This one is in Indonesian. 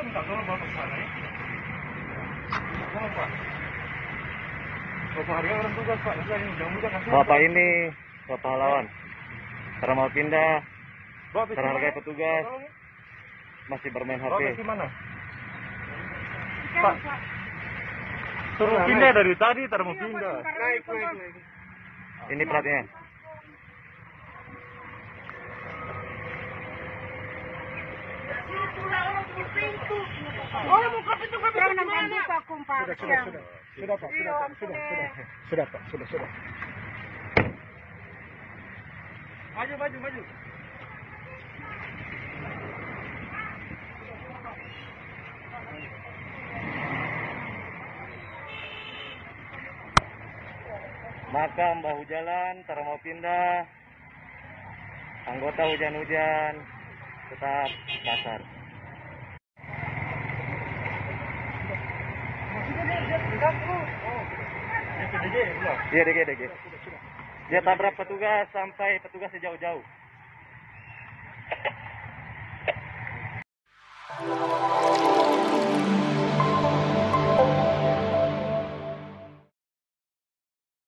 minta tolong bawa ke sana ya. Tolong Pak. Bapak harga orang tugas Pak. Udah ini mudah-mudahan kasih. Bapak ini Bapak pahlawan. Karena mau pindah, Bapak terhargai petugas, masih bermain HP. Bapak gimana? Pak. Suruh pindah dari tadi, mau pindah. Naik. Ini platnya. Oh, buka pintu ke mana? Sudah Pak. Maju. Makam bahu jalan, ntar mau pindah. Anggota hujan-hujan, tetap kasar. Iya DG. Dia tabrak petugas sampai petugas sejauh-jauh.